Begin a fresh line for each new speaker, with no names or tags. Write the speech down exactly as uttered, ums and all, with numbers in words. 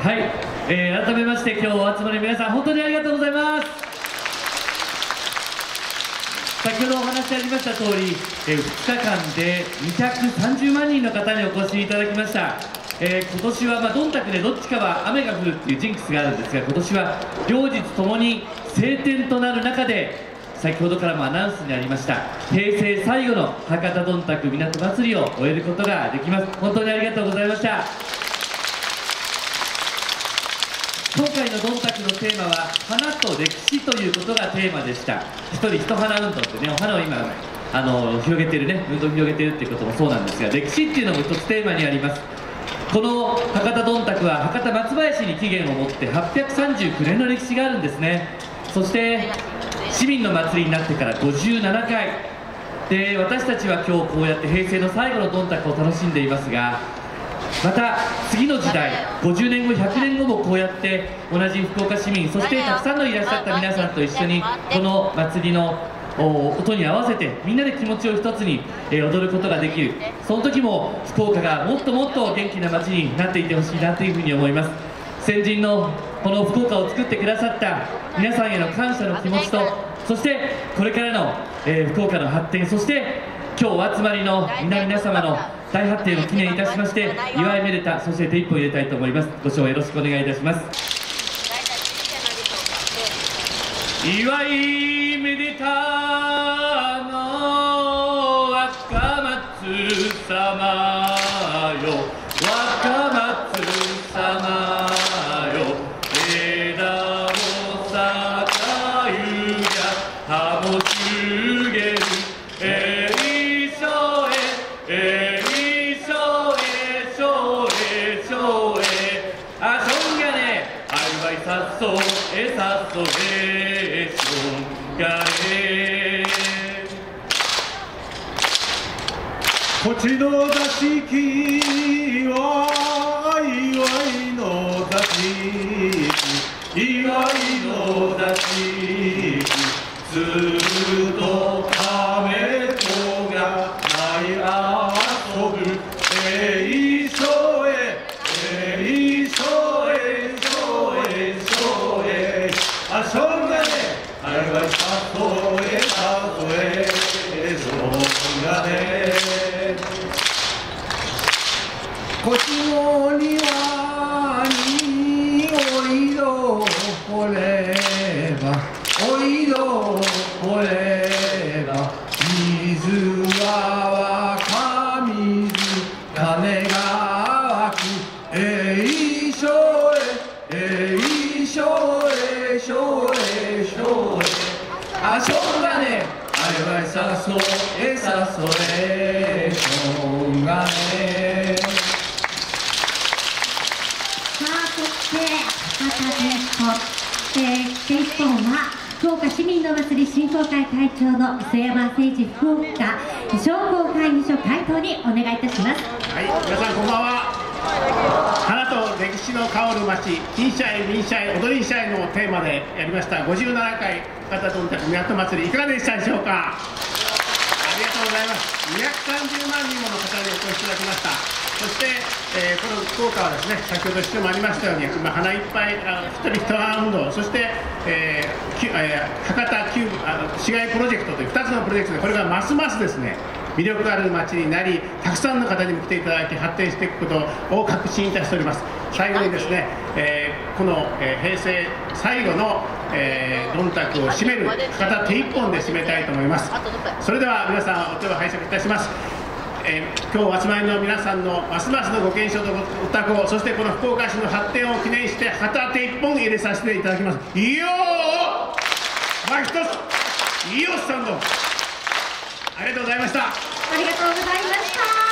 はい、えー、改めまして今日お集まりの皆さん本当にありがとうございます。先ほどお話ありました通り、えー、ふつかかんでにひゃくさんじゅうまんにんの方にお越しいただきました。えー、今年は、まあ、どんたくでどっちかは雨が降るっていうジンクスがあるんですが、今年は両日ともに晴天となる中で、先ほどからもアナウンスにありました平成最後の博多どんたく港祭りを終えることができます。本当にありがとうございました。今回のどんたくのテーマは花と歴史ということがテーマでした。一人一花運動ってね、お花を今あの広げてるね、運動を広げてるっていうこともそうなんですが、歴史っていうのも一つテーマにあります。この博多どんたくは博多松林に起源を持ってはっぴゃくさんじゅうきゅうねんの歴史があるんですね。そして市民の祭りになってからごじゅうななかいで、私たちは今日こうやって平成の最後のどんたくを楽しんでいますが、また次の時代ごじゅうねんごひゃくねんごもこうやって同じ福岡市民、そしてたくさんのいらっしゃった皆さんと一緒にこの祭りの音に合わせてみんなで気持ちを一つに踊ることができる。その時も福岡がもっともっと元気な街になっていてほしいなというふうに思います。先人のこの福岡を作ってくださった皆さんへの感謝の気持ちと、そしてこれからの、えー、福岡の発展、そして今日お集まりの皆々様の大発展を記念いたしまして、祝いめでた、そして手一本入れたいと思います。ご視聴よろしくお願いいたします。祝いめでたの若松様よ、若松様よ、枝をさかゆや葉もしげる、えいしょええいしょえしょえしょえ、あしょんがねあいわいさっそえさっそえしょんがね、
こちの座敷は祝いの座敷、祝いの座敷、ずっと亀とが舞い遊ぶ、えいしょええいしょえしょえしょえ、あしょんがねあいわいさそえさそえしょんがね、こちの庭においどこれば、おいどこれば、水は湧か水、金が湧く、えいしょええいしょえしょえしょえ、あしょんがねあいわいさそえさそえしょんがね。
そして博多で手一本は福岡市民の祭り振興会会長の磯山誠二福岡商工会議所会頭にお願いいたします。
はい、皆さんこんばんは。花と歴史の香る街、金社会民社会踊り社会のテーマでやりましたごじゅうななかい博多どんたく港祭り、いかがでしたでしょうか。ありがとうございます。にひゃくさんじゅうまんにんもの方にお越しいただきました。そして、えー、この福岡はですね、先ほど指摘もありましたように、まあ、花いっぱいあ一人一花運動、そして、えーえー、博多キューブあの市街プロジェクトというふたつのプロジェクトで、これがますますですね魅力ある街になり、たくさんの方にも来ていただき発展していくことを確信いたしております。最後にですね、えー、この、えー、平成最後の、えー、どんたくを締める博多手一本で締めたいと思います。それでは皆さんお手を拝借いたします。えー、今日お集まりの皆さんのますますのご健勝とご多幸、そしてこの福岡市の発展を記念して旗手一本入れさせていただきます。いいよーマキトスいいよスタンド、ありがとうございました。
ありがとうございました。